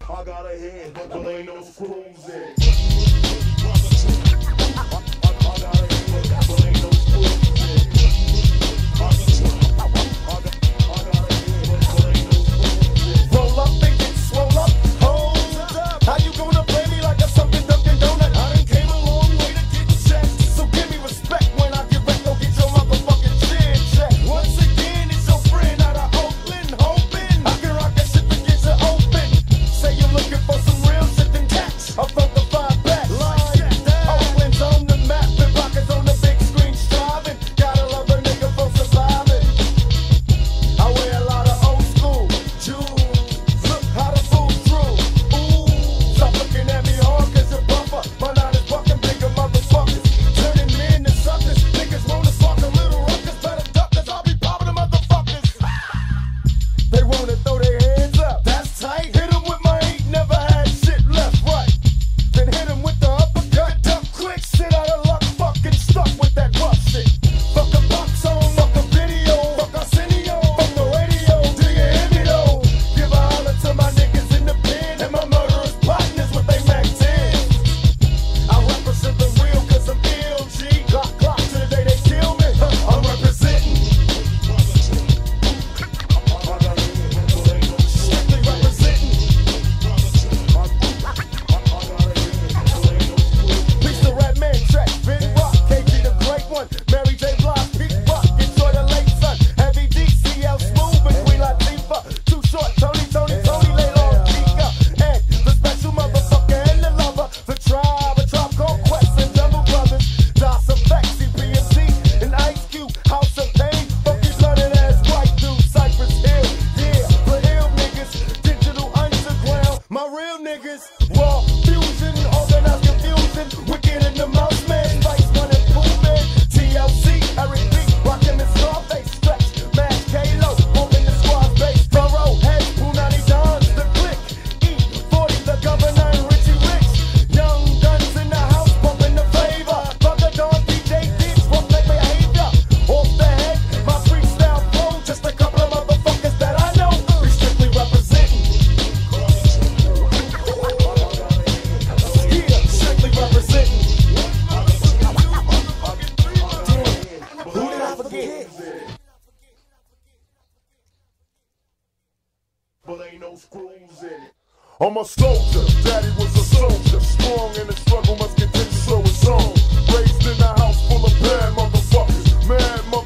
I got a head, but there ain't no screws in it. Roll up and get swole up. Hold up. How you gonna play me like a something Dunkin' Donut? I done came a long way to get checked. So give me respect when I get back. Go get your motherfucking chin checked. Once again, it's your friend out of Oakland, hoping I can rock that shit to get you open. Say you're looking for some real shit, then catch. I felt the vibe back. Oakland's on the map, and pockets on the big screen striving. Gotta love a nigga for surviving. I wear a lot of old school jewels. Look how the fool through. Ooh, stop looking at me hard, cause you're buffer. My nine is fucking bigger motherfuckers. Turning men to suckers. Niggas wanna spark a little ruckus. Better duck, cause I'll be popping the motherfuckers. They wanna throw their hands up. That's tight. Hit 'em with my ain't never had shit left, right. Then hit 'em with the uppercut. Duck quick, shit out of luck. Fucking stuck with that rough shit. Fuck a box on, fuck a video. Fuck Arsenio, fuck the radio. Do you hear me though? Give a holler to my niggas in the pen. And my murderers partners with they Mac 10. I represent the real cause I'm ill, G. Clock, clock to the day they kill me. I'm representing. Strictly representing. Piece the Red Man track, Big Rock, KG the Great One, Mary J. Blige, Pete Rock, enjoy the late sun, Heavy D, CL Smooth, and Queen Latifah, Too Short, Tony, lay long, Kika, and the special motherfucker and the lover, the tribe, a tribe called Quest and Jungle Brothers, DOS Effect, CPMC, and Ice Cube, House of Pain, funky blooded ass white dude, Cypress Hill, yeah, for ill niggas, digital underground, my real niggas, raw fusion, organized confusion, wicked in the mouse man, Spice One and Pooh Man, TLC, Eric B, rockin' the Scarface, Stretch, Mad K-Lo, bumping the squad bass, Thorough, Head, Punani Dons, The Click, E40, the Governor, and Richie Rich, Young Guns in the house, bumping the flavor, Bugger Dawn, DJ Diggs, rough like behavior, off the head, my freestyle flow, just a couple of motherfuckers that I know, we strictly representing. Yeah, strictly representing. Who did I forget? But ain't no screws in it. I'm a soldier, daddy was a soldier. Strong in the struggle, must continue so it's on. Raised in a house full of bad motherfuckers. Mad